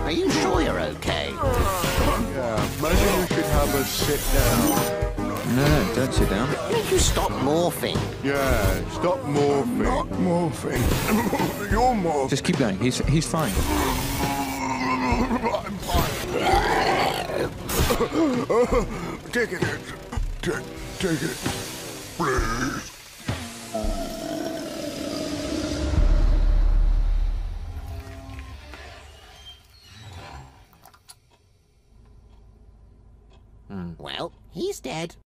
Are you sure you're okay? Yeah, maybe you should have a sit down. No, don't sit down. Make you stop morphing. Yeah, stop morphing. Not morphing. You're morphing. Just keep going. He's fine. I'm fine. Take it. Take it. Please. Well, he's dead.